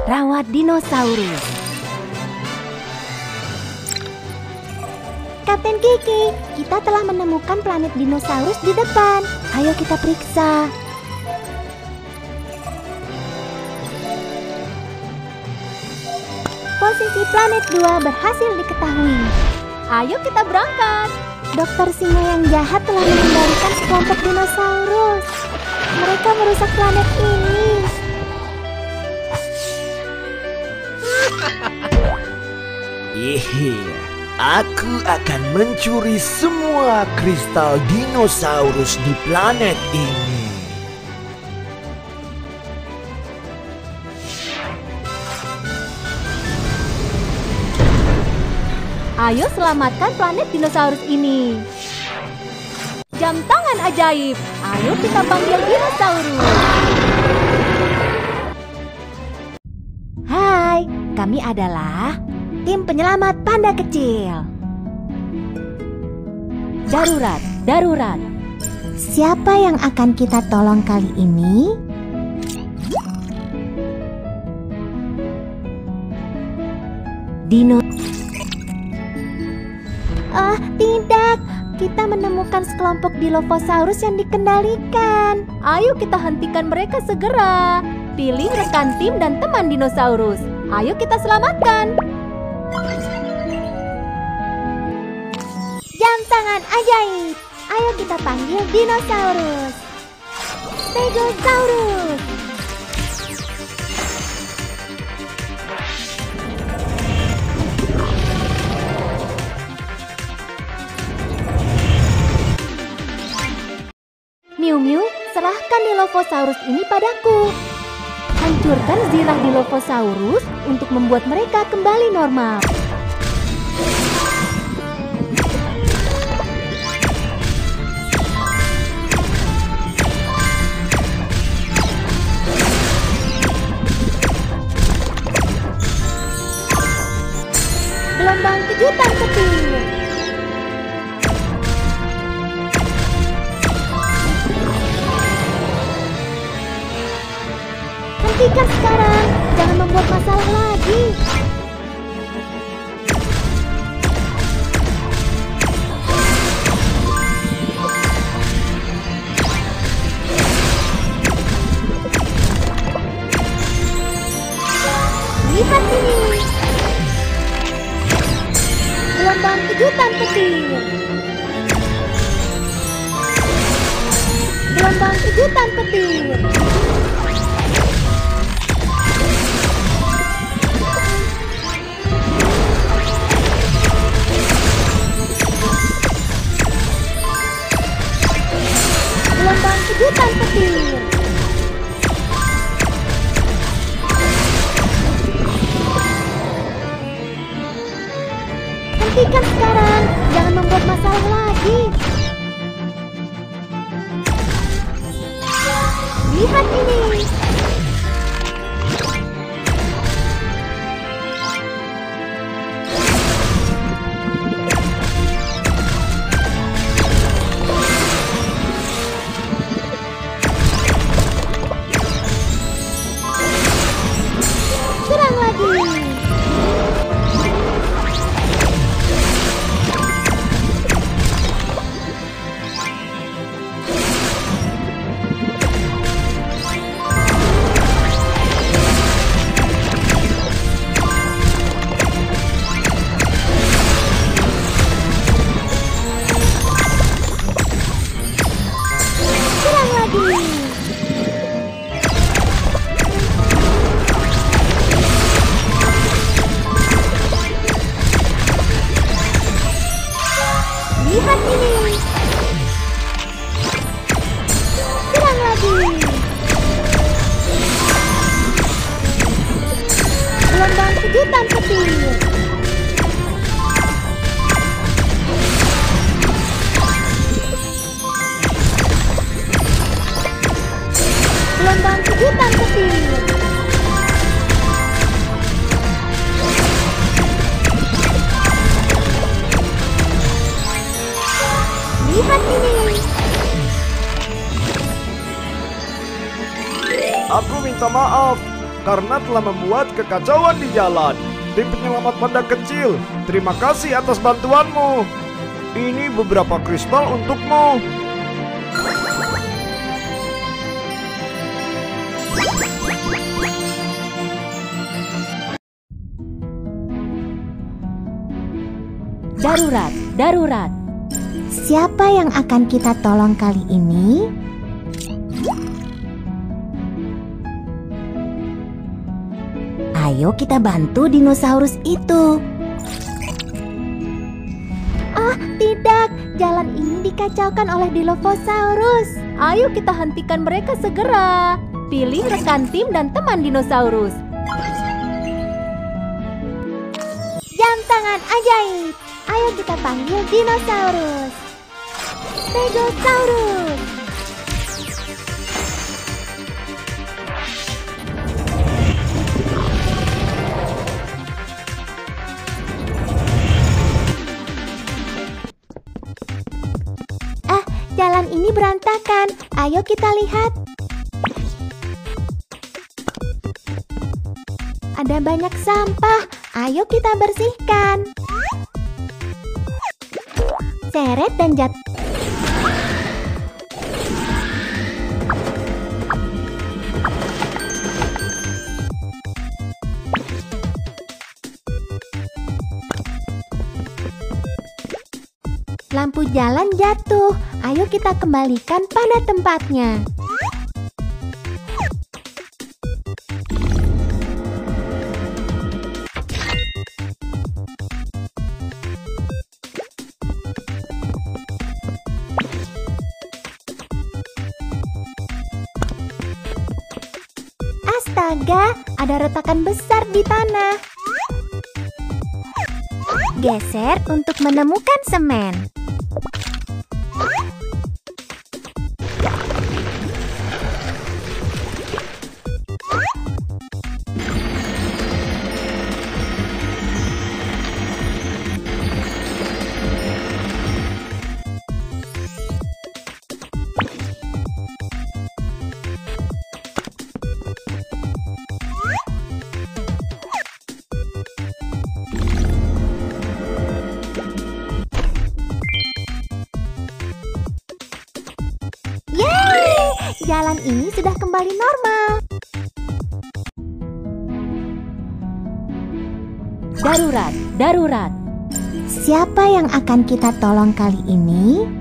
rawat dinosaurus. Kapten Kiki, kita telah menemukan planet dinosaurus di depan. Ayo kita periksa. Posisi planet 2 berhasil diketahui. Ayo kita berangkat. Dokter singa yang jahat telah mengendalikan sekelompok dinosaurus. Mereka merusak planet ini. Aku akan mencuri semua kristal dinosaurus di planet ini. Ayo selamatkan planet dinosaurus ini. Jam tangan ajaib. Ayo kita panggil dinosaurus. Hai, kami adalah tim penyelamat panda kecil. Darurat, darurat. Siapa yang akan kita tolong kali ini? Dino. Tidak. Kita menemukan sekelompok Dilophosaurus yang dikendalikan. Ayo kita hentikan mereka segera. Pilih rekan tim dan teman dinosaurus. Ayo kita selamatkan. Jam tangan ajaib. Ayo kita panggil dinosaurus. Stegosaurus. Miu Miu, serahkan Dilophosaurus ini padaku. Hancurkan zirah Dilophosaurus untuk membuat mereka kembali normal. Gelombang kejutan petir. Hentikan sekarang, jangan membuat masalah lagi. Lihat ini. Gelombang kejutan petir. Gelombang kejutan petir. Gelombang kejutan petir. Hentikan sekarang, jangan membuat masalah lagi. Lihat ini. Serang lagi. Serang lagi. Lihat ini. Serang lagi. Gelombang kejutan petir. Gelombang kejutan petir. Lihat ini. Aku minta maaf. karena telah membuat kekacauan di jalan. Tim penyelamat panda kecil, terima kasih atas bantuanmu. Ini beberapa kristal untukmu. Darurat, darurat. Siapa yang akan kita tolong kali ini? Ayo kita bantu dinosaurus itu. Ah, tidak. Jalan ini dikacaukan oleh Dilophosaurus. Ayo kita hentikan mereka segera. Pilih rekan tim dan teman dinosaurus. Jam tangan ajaib. Ayo kita panggil dinosaurus. Stegosaurus. Jalan ini berantakan. Ayo kita lihat. Ada banyak sampah. Ayo kita bersihkan. Seret dan jatuh. Lampu jalan jatuh. Ayo kita kembalikan pada tempatnya. Astaga, ada retakan besar di tanah. Geser untuk menemukan semen. Jalan ini sudah kembali normal. Darurat, darurat. Siapa yang akan kita tolong kali ini?